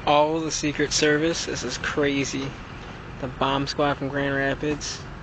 All the Secret Service. This is crazy. The bomb squad from Grand Rapids.